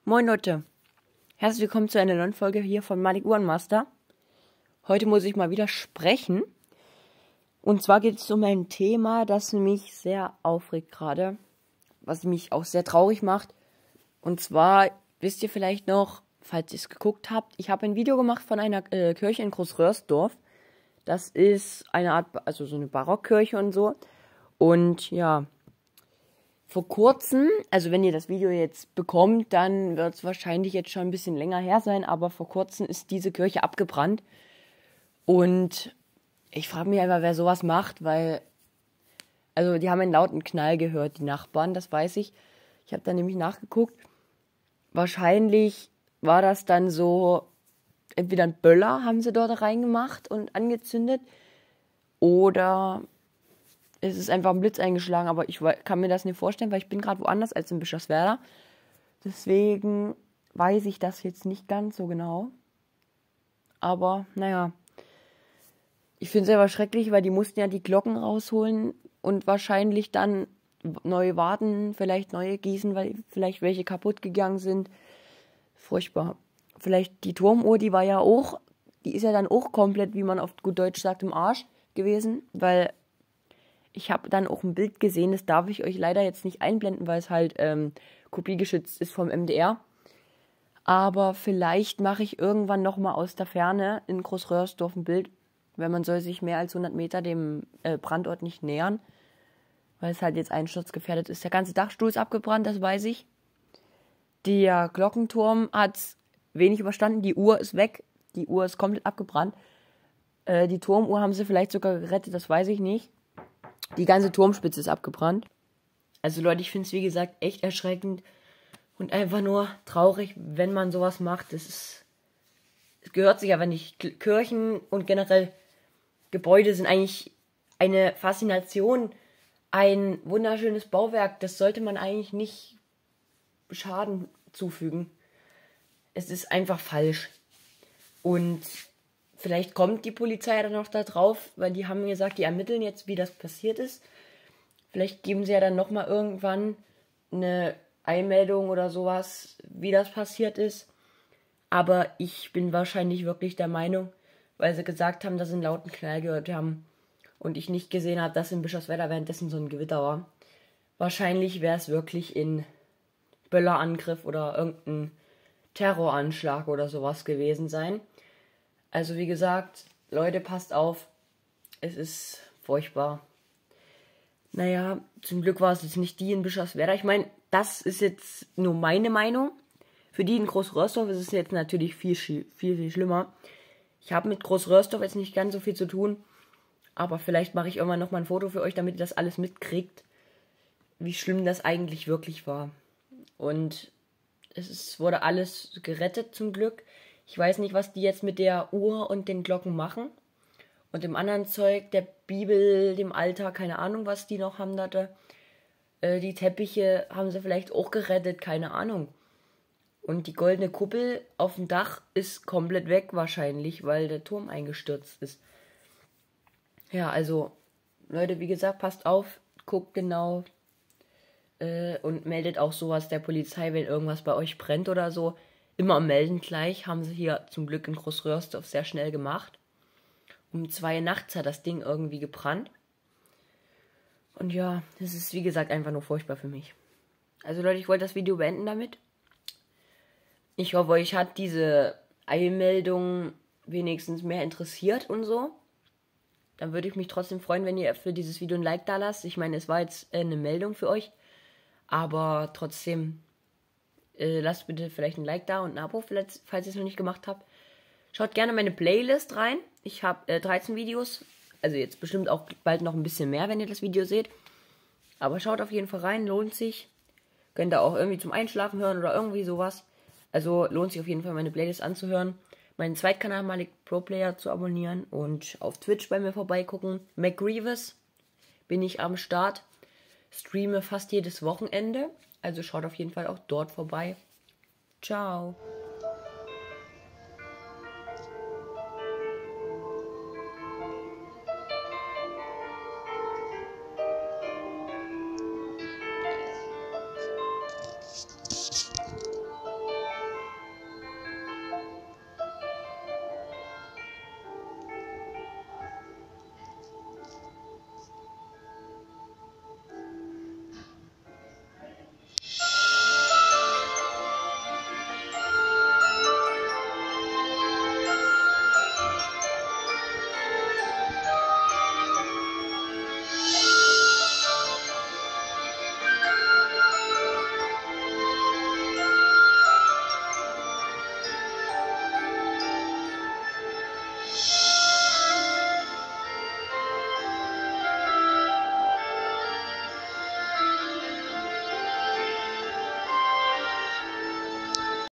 Moin Leute, herzlich willkommen zu einer neuen Folge hier von Malik Uhrenmaster. Heute muss ich mal wieder sprechen. Und zwar geht es um ein Thema, das mich sehr aufregt gerade, was mich auch sehr traurig macht. Und zwar, wisst ihr vielleicht noch, falls ihr es geguckt habt, ich habe ein Video gemacht von einer Kirche in Großröhrsdorf. Das ist eine Art, also so eine Barockkirche und so. Und ja, vor kurzem, also wenn ihr das Video jetzt bekommt, dann wird es wahrscheinlich jetzt schon ein bisschen länger her sein, aber vor kurzem ist diese Kirche abgebrannt. Und ich frage mich einfach, wer sowas macht, weil, also die haben einen lauten Knall gehört, die Nachbarn, das weiß ich. Ich habe da nämlich nachgeguckt. Wahrscheinlich war das dann so, entweder ein Böller haben sie dort reingemacht und angezündet, oder es ist einfach ein Blitz eingeschlagen, aber ich kann mir das nicht vorstellen, weil ich bin gerade woanders als in Bischofswerda. Deswegen weiß ich das jetzt nicht ganz so genau. Aber, naja, ich finde es selber schrecklich, weil die mussten ja die Glocken rausholen und wahrscheinlich dann neue warten, vielleicht neue gießen, weil vielleicht welche kaputt gegangen sind. Furchtbar. Vielleicht die Turmuhr, die ist ja dann auch komplett, wie man auf gut Deutsch sagt, im Arsch gewesen, weil ich habe dann auch ein Bild gesehen, das darf ich euch leider jetzt nicht einblenden, weil es halt kopiegeschützt ist vom MDR. Aber vielleicht mache ich irgendwann nochmal aus der Ferne in Großröhrsdorf ein Bild, weil man soll sich mehr als 100 Meter dem Brandort nicht nähern, weil es halt jetzt einsturzgefährdet ist. Der ganze Dachstuhl ist abgebrannt, das weiß ich. Der Glockenturm hat wenig überstanden, die Uhr ist weg, die Uhr ist komplett abgebrannt. Die Turmuhr haben sie vielleicht sogar gerettet, das weiß ich nicht. Die ganze Turmspitze ist abgebrannt. Also Leute, ich finde es wie gesagt echt erschreckend und einfach nur traurig, wenn man sowas macht. Es gehört sich aber nicht. Kirchen und generell Gebäude sind eigentlich eine Faszination, ein wunderschönes Bauwerk. Das sollte man eigentlich nicht Schaden zufügen. Es ist einfach falsch. Und vielleicht kommt die Polizei dann noch da drauf, weil die haben gesagt, die ermitteln jetzt, wie das passiert ist. Vielleicht geben sie ja dann nochmal irgendwann eine Einmeldung oder sowas, wie das passiert ist. Aber ich bin wahrscheinlich wirklich der Meinung, weil sie gesagt haben, dass sie einen lauten Knall gehört haben und ich nicht gesehen habe, dass in Bischofswerda währenddessen so ein Gewitter war. Wahrscheinlich wäre es wirklich in Böllerangriff oder irgendein Terroranschlag oder sowas gewesen sein. Also wie gesagt, Leute, passt auf, es ist furchtbar. Naja, zum Glück war es jetzt nicht die in Bischofswerda. Ich meine, das ist jetzt nur meine Meinung. Für die in Großröhrsdorf ist es jetzt natürlich viel schlimmer. Ich habe mit Großröhrsdorf jetzt nicht ganz so viel zu tun, aber vielleicht mache ich irgendwann nochmal ein Foto für euch, damit ihr das alles mitkriegt, wie schlimm das eigentlich wirklich war. Und wurde alles gerettet zum Glück. Ich weiß nicht, was die jetzt mit der Uhr und den Glocken machen. Und dem anderen Zeug, der Bibel, dem Altar, keine Ahnung, was die noch haben da. Die Teppiche haben sie vielleicht auch gerettet, keine Ahnung. Und die goldene Kuppel auf dem Dach ist komplett weg wahrscheinlich, weil der Turm eingestürzt ist. Ja, also, Leute, wie gesagt, passt auf, guckt genau und meldet auch sowas der Polizei, wenn irgendwas bei euch brennt oder so. Immer melden gleich, haben sie hier zum Glück in Großröhrsdorf sehr schnell gemacht. Um 2 Uhr nachts hat das Ding irgendwie gebrannt. Und ja, das ist wie gesagt einfach nur furchtbar für mich. Also Leute, ich wollte das Video beenden damit. Ich hoffe, euch hat diese Eilmeldung wenigstens mehr interessiert und so. Dann würde ich mich trotzdem freuen, wenn ihr für dieses Video ein Like da lasst. Ich meine, es war jetzt eine Meldung für euch. Aber trotzdem, lasst bitte vielleicht ein Like da und ein Abo, falls ihr es noch nicht gemacht habt. Schaut gerne meine Playlist rein. Ich habe 13 Videos. Also jetzt bestimmt auch bald noch ein bisschen mehr, wenn ihr das Video seht. Aber schaut auf jeden Fall rein, lohnt sich. Könnt ihr auch irgendwie zum Einschlafen hören oder irgendwie sowas. Also lohnt sich auf jeden Fall, meine Playlist anzuhören. Meinen Zweitkanal Malik Pro Player zu abonnieren und auf Twitch bei mir vorbeigucken. McGreeves bin ich am Start. Streame fast jedes Wochenende. Also schaut auf jeden Fall auch dort vorbei. Ciao.